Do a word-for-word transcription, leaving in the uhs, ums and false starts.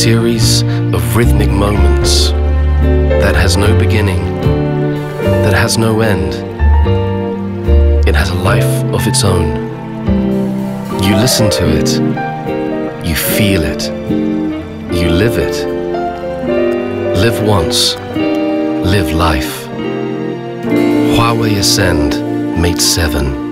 series of rhythmic moments that has no beginning, that has no end. It has a life of its own. You listen to it, you feel it, you live it. Live once, live life. Huawei Ascend Mate seven.